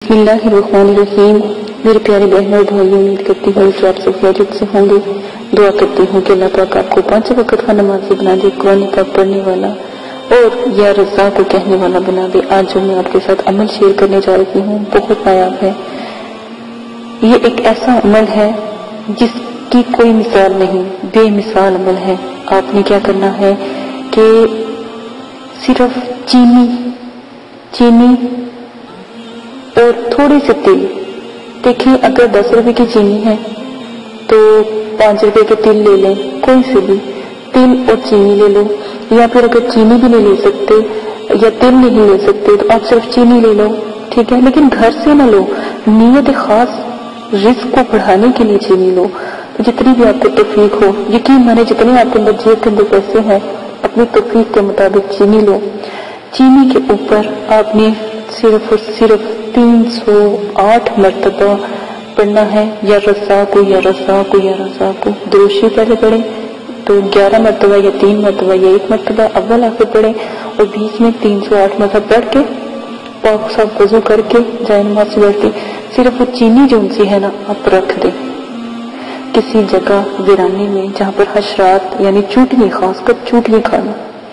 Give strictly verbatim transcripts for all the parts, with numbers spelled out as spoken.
بسم اللہ الرحمن الرحیم۔ میرے پیارے بہنوں اور بھائیوں، امید کرتی ہوں کہ آپ سب خیریت سے ہوں گے۔ دعا کرتی ہوں کہ اللہ پاک آپ کو پانچ وقت کا نمازی بنا دے، قرآن پاک پڑھنے والا اور یا رضا کو کہنے والا بنا دے۔ آج جو میں آپ کے ساتھ عمل شیئر کرنے جا رہی ہوں بہت نایاب ہے۔ یہ ایک ایسا عمل ہے جس کی کوئی مثال نہیں، بے مثال عمل ہے۔ آپ نے کیا کرنا ہے کہ صرف چینی چینی اور تھوڑے سے تل، دیکھیں اگر دس روپے کی چینی ہے تو پانچ روپے کے تل لے لیں، کوئی سے بھی تل اور چینی لے لو، یا پھر اگر چینی بھی نہیں لے سکتے یا تل نہیں لے سکتے تو آپ صرف چینی لے لو، ٹھیک ہے، لیکن گھر سے نہ لو، نیت خاص رزق کو بڑھانے کے لیے چینی لو۔ تو جتنی بھی آپ کو توفیق ہو، یقین مانے جتنے آپ کے اندر جیب کے اندر پیسے ہیں، اپنی توفیق کے مطابق چینی لو۔ چینی کے اوپر آپ نے صرف اور صرف تین سو آٹھ مرتبہ پڑھنا ہے، یا رضا کو یا رضا کو یا رضا کو۔ دروشی پہلے پڑھیں تو گیارہ مرتبہ یا تین مرتبہ یا ایک مرتبہ اول آ کے پڑھیں، اور بیچ میں تین سو آٹھ مرتبہ پڑھ کے پاک صاحب وضو کر کے جائے نماز سے بیٹھ کے صرف وہ چینی جو ان سی ہے نا آپ رکھ دیں کسی جگہ ویرانے میں جہاں پر حشرات یعنی چوٹیاں، خاص کر چوٹیاں کھانا۔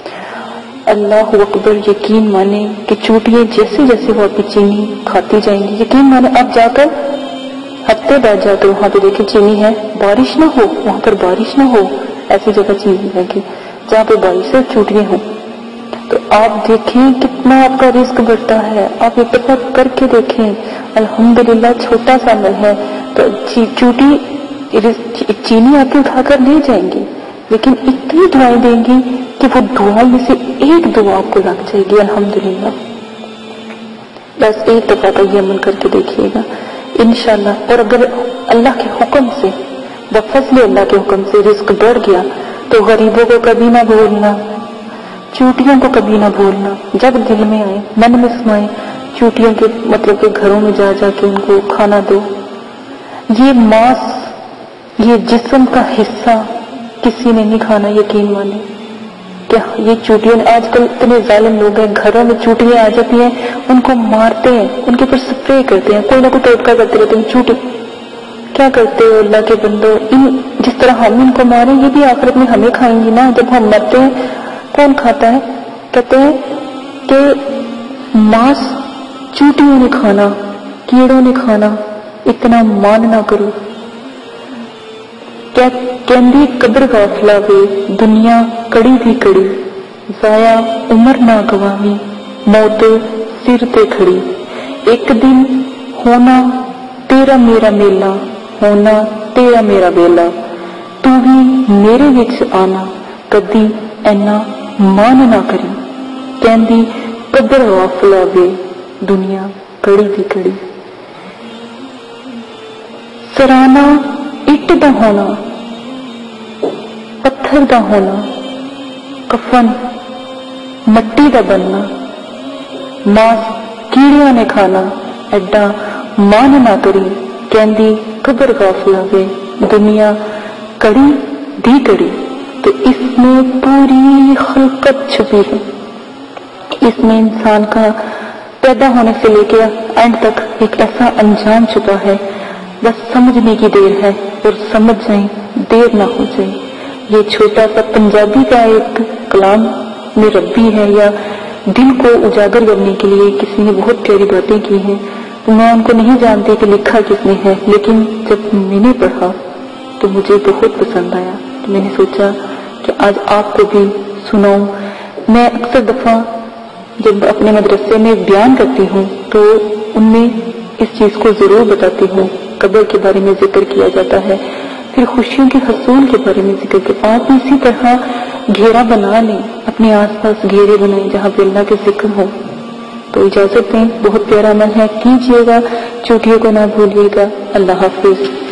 اللہ اکبر، یقین مانے کہ چوٹیاں جیسے جیسے وہ آپ کی چینی کھاتی جائیں گی، یقین مانے آپ جا کر ہفتے بعد جا کر وہاں پہ دیکھیں چینی ہے، بارش نہ ہو وہاں پر، بارش نہ ہو ایسی جگہ چینی ہے کہ جہاں پہ بارش سے چوٹیاں ہوں، تو آپ دیکھیں کتنا آپ کا رزق بڑھتا ہے۔ آپ ایک دفعہ کر کے دیکھیں، الحمدللہ چھوٹا سا عمل ہے تو چوٹی چینی آپ کے اٹھا کر لے جائیں گی، لیکن اتنی دعائیں دیں گی کہ وہ دعا میں سے ایک دعا آپ کو لگ جائے گی الحمدللہ۔ بس ایک دفعہ کا یہ عمل کر کے دیکھیے گا انشاءاللہ، اور اگر اللہ کے حکم سے بفضل اللہ کے حکم سے رزق بڑھ گیا تو غریبوں کو کبھی نہ بھولنا، چوٹیوں کو کبھی نہ بھولنا، جب دل میں آئے من میں سمائے چوٹیوں کے مطلب کہ گھروں میں جا جا کے ان کو کھانا دو۔ یہ ماس، یہ جسم کا حصہ کسی نے نہیں کھانا، یقین مانے کہ یہ چوٹیاں آج کل اتنے ظالم لوگ ہیں، گھروں میں چوٹیاں آ جاتی ہیں ان کو مارتے ہیں، ان کے اوپر سپرے کرتے ہیں، کوئی نہ کوئی ٹوٹکا کرتے رہتے ہیں۔ چوٹی کیا کرتے ہو اللہ کے بندو، ان جس طرح ہم ان کو ماریں یہ بھی آخرت میں ہمیں کھائیں گی نا، جب ہم مرتے ہیں کون کھاتا ہے؟ کہتے ہیں کہ ماس چوٹیوں نے کھانا، کیڑوں نے کھانا، اتنا مان نہ کرو۔ کیا کہندی قبر غافلہ وے، دنیا کڑی بھی کڑی، ضائع عمر نہ گوامی، موت سر تے کھڑی۔ ایک دن ہونا تیرا میرا میلا، ہونا تیرا میرا ویلا، تو بھی میرے وچ آنا، کدی اینا مان نہ کری۔ کہندی قبر غافلہ وے، دنیا کڑی بھی کڑی۔ سرانا اٹ دا ہونا، پتھر دا ہونا، کفن مٹی دا بننا، ماس کیڑیاں نے کھانا، ایڈا مان نہ کری۔ کہندی قبر غافلہ وے، دنیا کڑی دی کڑی۔ تو اس میں پوری خلقت چھپی ہے، اس میں انسان کا پیدا ہونے سے لے کے اینڈ تک ایک ایسا انجام چھپا ہے، بس سمجھنے کی دیر ہے، اور سمجھ جائیں دیر نہ ہو جائے۔ یہ چھوٹا سا پنجابی کا ایک کلام میں ربی ہے، یا دل کو اجاگر کرنے کے لیے کسی نے بہت پیاری باتیں کی ہیں، تو میں ان کو نہیں جانتی کہ لکھا کس نے ہے، لیکن جب میں نے پڑھا تو مجھے بہت پسند آیا، تو میں نے سوچا کہ آج آپ کو بھی سناؤں۔ میں اکثر دفعہ جب اپنے مدرسے میں بیان کرتی ہوں تو ان میں اس چیز کو ضرور بتاتی ہوں، قبر کے بارے میں ذکر کیا جاتا ہے، پھر خوشیوں کے حصول کے بارے میں ذکر کیا۔ آپ اسی طرح گھیرا بنا لیں، اپنے آس پاس گھیرے بنائیں جہاں پہ اللہ کے ذکر ہو۔ تو اجازت دیں، بہت پیارا عمل ہے، کیجیے گا، چوٹیوں کو نہ بھولیے گا۔ اللہ حافظ۔